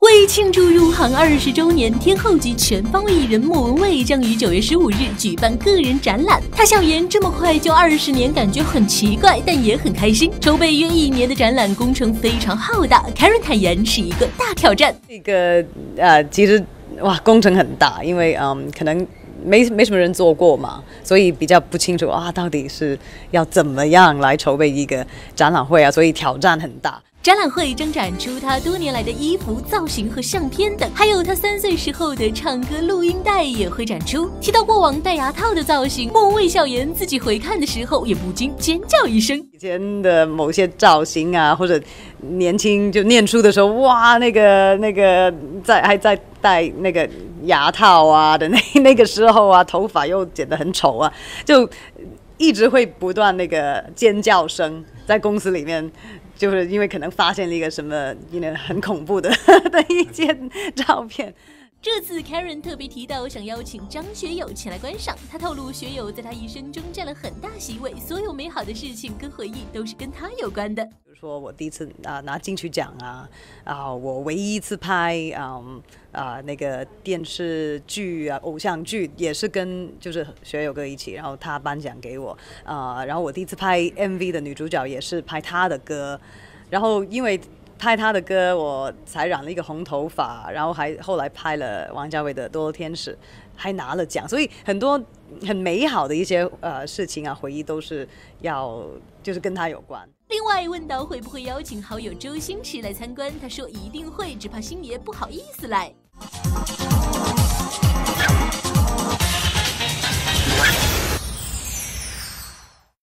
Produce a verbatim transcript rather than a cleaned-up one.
为庆祝入行二十周年，天后级全方位艺人莫文蔚将于九月十五日举办个人展览。她笑言，这么快就二十年，感觉很奇怪，但也很开心。筹备约一年的展览工程非常浩大 ，Karen 坦言是一个大挑战。 这个呃，其实哇，工程很大，因为嗯，可能。没没什么人做过嘛，所以比较不清楚啊，到底是要怎么样来筹备一个展览会啊，所以挑战很大。 展览会将展出他多年来的衣服、造型和相片等，还有他三岁时候的唱歌录音带也会展出。提到过往戴牙套的造型，莫文蔚笑言自己回看的时候也不禁尖叫一声。 以前的某些造型啊，或者年轻就念书的时候，哇，那个那个在还在戴那个牙套啊的那那个时候啊，头发又剪得很丑啊，就一直会不断那个尖叫声在公司里面。就是因为可能发现了一个什么，you know，很恐怖的的一件照片。 这次 Karen 特别提到想邀请张学友前来观赏，他透露学友在他一生中占了很大席位，所有美好的事情跟回忆都是跟他有关的。 比如说我第一次啊拿金曲奖啊，啊我唯一一次拍啊啊那个电视剧啊偶像剧也是跟就是学友哥一起，然后他颁奖给我啊，然后我第一次拍 M V 的女主角也是拍他的歌，然后因为。拍他的歌，我才染了一个红头发，然后还后来拍了王家卫的《堕落天使》，还拿了奖，所以很多很美好的一些呃事情啊，回忆都是要就是跟他有关。 另外问到会不会邀请好友周星驰来参观，他说一定会，只怕星爷不好意思来。